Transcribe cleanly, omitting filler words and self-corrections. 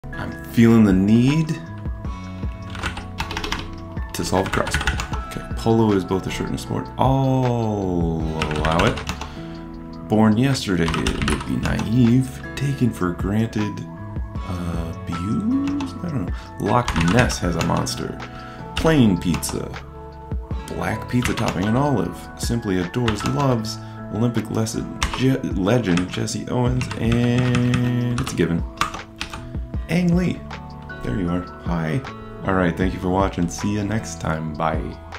I'm feeling the need to solve a crossword. Okay, polo is both a shirt and a sport. I'll allow it. Born yesterday, it would be naive, taken for granted, abused? I don't know. Loch Ness has a monster. Plain pizza. Black pizza topping and olive. Simply adores, loves Olympic legend Jesse Owens, and it's a given. Ang Lee. There you are. Hi. Alright, thank you for watching. See you next time. Bye.